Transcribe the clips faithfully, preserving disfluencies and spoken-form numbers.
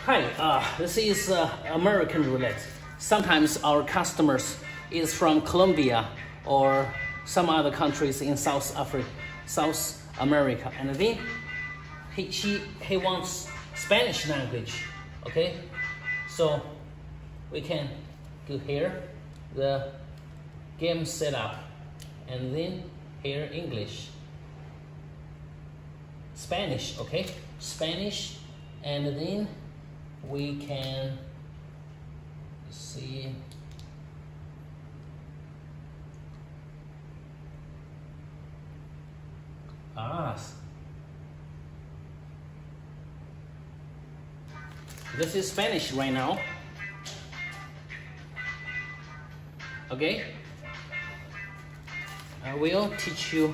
Hi, uh, this is uh, American roulette. Sometimes our customers is from Colombia or some other countries in South Africa, South America, and then he she he wants Spanish language. Okay, so we can go here, the game setup, and then here English, Spanish. Okay, Spanish, and then we can see ah this is Spanish right now. Okay, I will teach you.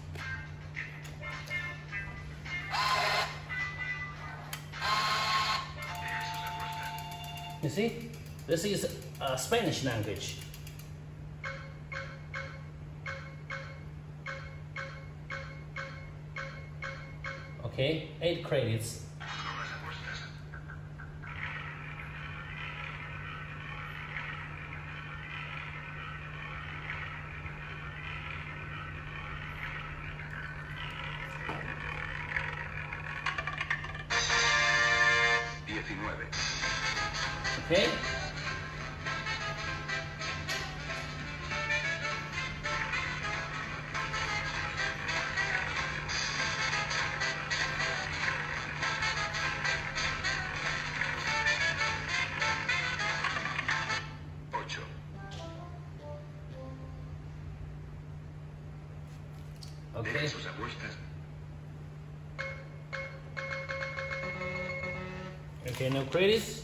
You see, this is a Spanish language. Okay, eight credits. diecinueve. Okay. ocho. Okay. Deje sus apuestas. Okay, no credits.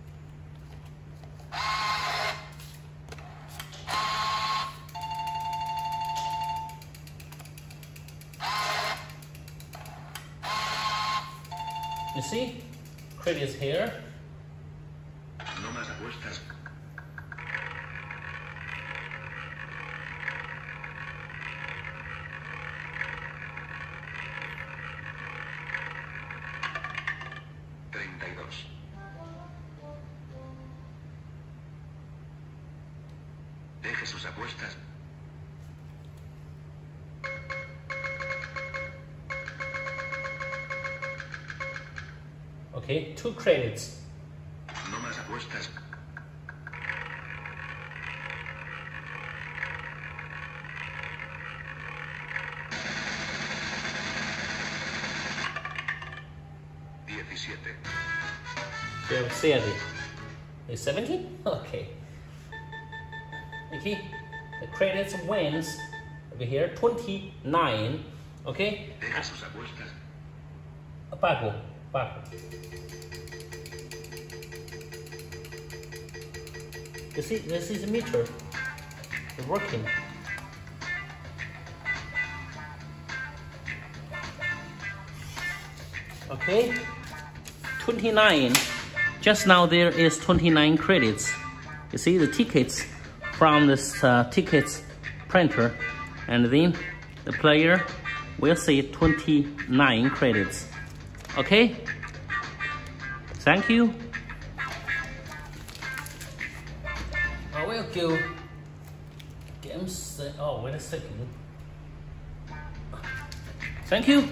You see, credits here. No más apuestas. treinta y dos. Deje sus apuestas. Okay, two credits. No más apuestas. diecisiete. You have seventy. Is seventy? Okay. Okay. The credits wins over here twenty-nine. Okay. Deje sus apuestas. Pago. Pago. You see, this is a meter. It's working. Okay. twenty-nine. Just now there is twenty-nine credits. You see the tickets from this uh, tickets printer, and then the player will see twenty-nine credits. Okay. Thank you. I will go games. Oh, wait a second. Thank you.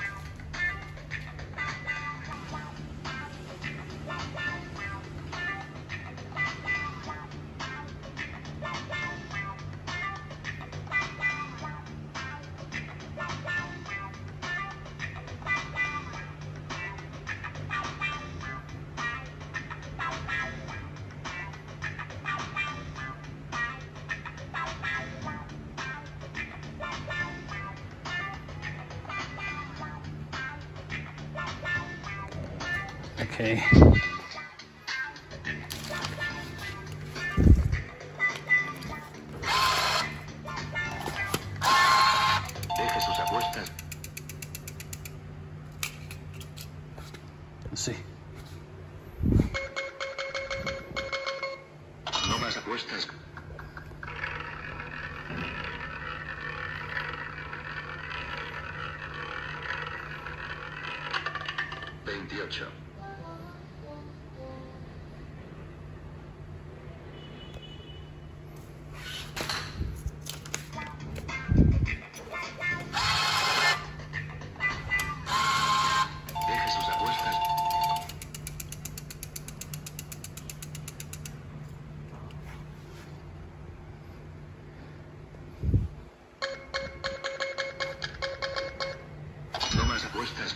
Okay. Deje sus apuestas. Let's see. No más apuestas. veintiocho. apuestas. No más apuestas.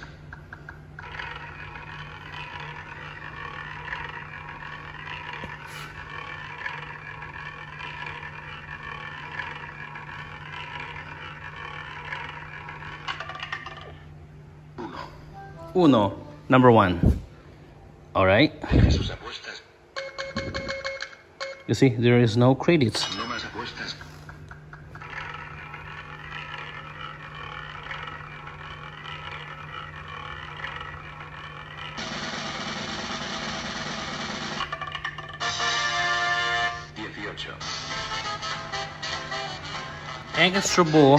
Uno. Uno, number one. All right. Deje sus apuestas. You see, there is no credits. No más apuestas. Dieciocho. Extra ball.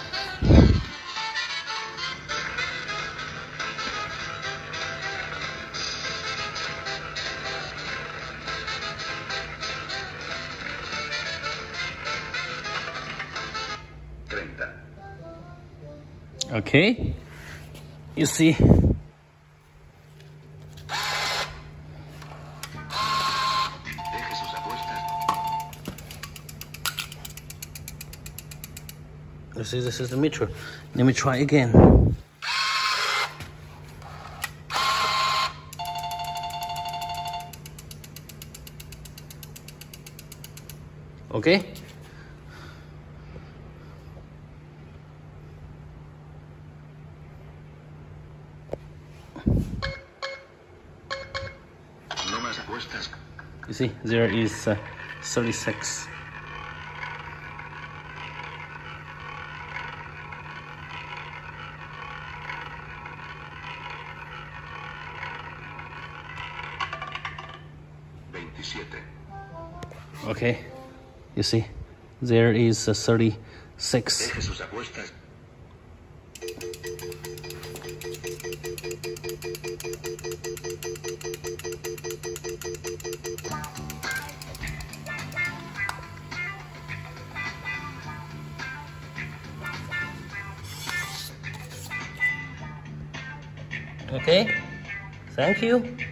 Treinta. Okay. You see. Deje sus apuestas. You see, this is the meter. Let me try again. Okay. No más apuestas. You see, there is uh, thirty-six. Veintisiete. Okay. You see, there is uh, thirty-six. Deje sus apuestas. Okay. Thank you.